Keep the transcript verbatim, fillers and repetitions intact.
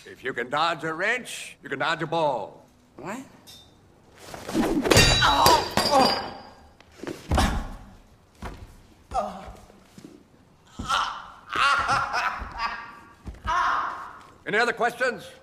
If you can dodge a wrench, you can dodge a ball. What? Any other questions?